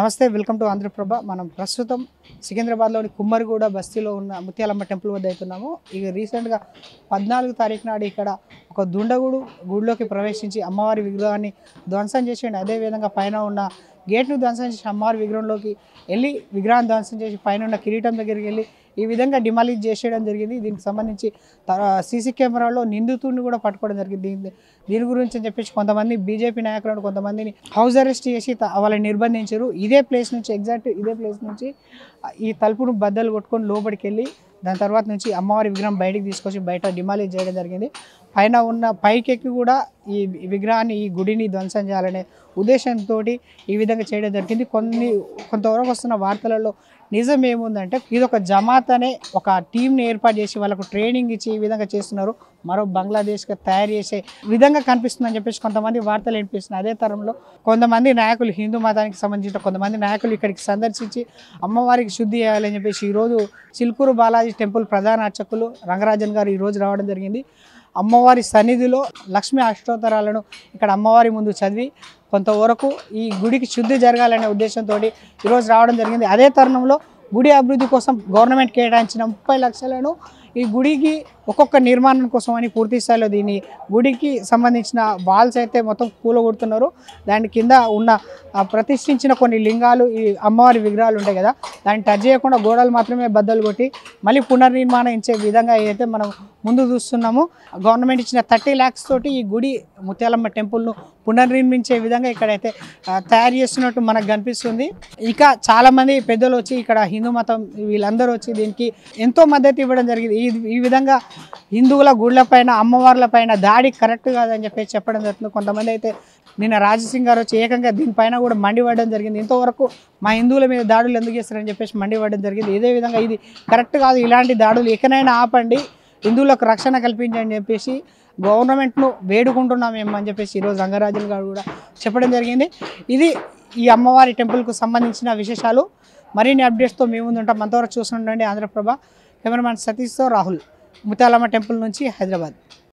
నమస్తే, welcome to Andhraprabha. మనం ప్రస్తుతం సికింద్రాబాద్లోని కుమ్మరిగూడ బస్తీలో ఉన్న ముత్యాలమ్మ టెంపుల్ వద్ద అవుతున్నాము. ఇక రీసెంట్గా 14 తారీఖు నాడు ఇక్కడ ఒక దుండగుడు గుడిలోకి ప్రవేశించి అమ్మవారి విగ్రహాన్ని ధ్వంసం చేసి, అదేవిధంగా పైన ఉన్న గేట్ను ధ్వంసం చేసి అమ్మవారి విగ్రహంలోకి వెళ్ళి విగ్రహాన్ని ధ్వంసం చేసి పైన ఉన్న కిరీటం దగ్గరికి వెళ్ళి ఈ విధంగా డిమాలిష్ చేసేయడం జరిగింది. దీనికి సంబంధించి సీసీ కెమెరాలో నిందితుడిని కూడా పట్టుకోవడం జరిగింది. దీని గురించి అని చెప్పేసి కొంతమంది బీజేపీ నాయకులను కొంతమందిని హౌస్ అరెస్ట్ చేసి వాళ్ళని నిర్బంధించారు. ఇదే ప్లేస్ నుంచి ఇదే ప్లేస్ నుంచి ఈ తలుపును బద్దలు కొట్టుకొని లోపలికి వెళ్ళి దాని తర్వాత నుంచి అమ్మవారి విగ్రహం బయటికి తీసుకొచ్చి బయట డిమాలిష్ చేయడం జరిగింది. పైన ఉన్న పైకెక్కి కూడా ఈ విగ్రహాన్ని ఈ గుడిని ధ్వంసం చేయాలనే ఉద్దేశంతో ఈ విధంగా చేయడం జరిగింది. కొంతవరకు వస్తున్న వార్తలలో నిజం ఏముందంటే ఇది ఒక జమాత్ అనే ఒక టీంని ఏర్పాటు చేసి వాళ్ళకు ట్రైనింగ్ ఇచ్చి ఈ విధంగా చేస్తున్నారు. మరో బంగ్లాదేశ్గా తయారు చేసే విధంగా కనిపిస్తుందని చెప్పేసి కొంతమంది వార్తలు వినిపిస్తున్నాయి. అదే తరంలో కొంతమంది నాయకులు, హిందూ మతానికి సంబంధించిన కొంతమంది నాయకులు ఇక్కడికి సందర్శించి అమ్మవారికి శుద్ధి చేయాలని చెప్పేసి ఈరోజు చిల్కూరు బాలాజీ టెంపుల్ ప్రధాన అర్చకులు రంగరాజన్ గారు ఈరోజు రావడం జరిగింది. అమ్మవారి సన్నిధిలో లక్ష్మీ అష్టోత్తరాలను ఇక్కడ అమ్మవారి ముందు చదివి కొంతవరకు ఈ గుడికి శుద్ధి జరగాలనే ఉద్దేశంతో ఈరోజు రావడం జరిగింది. అదే తరుణంలో గుడి అభివృద్ధి కోసం గవర్నమెంట్ కేటాయించిన 30 లక్షలను ఈ గుడికి ఒక్కొక్క నిర్మాణం కోసం అని పూర్తి స్థాయిలో దీన్ని గుడికి సంబంధించిన వాల్స్ అయితే మొత్తం కూలగొడుతున్నారు. దాని కింద ఉన్న ప్రతిష్ఠించిన కొన్ని లింగాలు, ఈ అమ్మవారి విగ్రహాలు ఉంటాయి కదా, దాన్ని టచ్ చేయకుండా గోడలు మాత్రమే బద్దలు కొట్టి మళ్ళీ పునర్నిర్మాణం ఇచ్చే విధంగా అయితే మనం ముందు చూస్తున్నాము. గవర్నమెంట్ ఇచ్చిన 30 lakhs తోటి ఈ గుడి ముత్యాలమ్మ టెంపుల్ను పునర్నిర్మించే విధంగా ఇక్కడైతే తయారు చేస్తున్నట్టు మనకు కనిపిస్తుంది. ఇక చాలామంది పెద్దలు వచ్చి ఇక్కడ హిందూ మతం వీళ్ళందరూ వచ్చి దీనికి ఎంతో మద్దతు ఇవ్వడం జరిగింది. ఈ విధంగా హిందువుల గుళ్ళపైన, అమ్మవార్ల పైన దాడి కరెక్ట్ కాదని చెప్పి చెప్పడం జరుగుతుంది. కొంతమంది అయితే నిన్న రాజసింగ్ గారు వచ్చి ఏకంగా దీనిపైన కూడా మండిపడడం జరిగింది. ఇంతవరకు మా హిందువుల మీద దాడులు ఎందుకు చేస్తారని చెప్పేసి మండిపడడం జరిగింది. ఇదే విధంగా ఇది కరెక్ట్ కాదు, ఇలాంటి దాడులు ఎక్కడైనా ఆపండి, హిందువులకు రక్షణ కల్పించని చెప్పేసి గవర్నమెంట్ను వేడుకుంటున్నామేమో అని చెప్పేసి ఈరోజు రంగరాజన్ గారు కూడా చెప్పడం జరిగింది. ఇది ఈ అమ్మవారి టెంపుల్కు సంబంధించిన విశేషాలు. మరిన్ని అప్డేట్స్తో మేము ముందు ఉంటాం. అంతవరకు చూస్తుండండి ఆంధ్రప్రభ. కెమెరామ్యాన్ సతీష్తో రాహుల్, ముత్యాలమ్మ టెంపుల్ నుంచి హైదరాబాద్.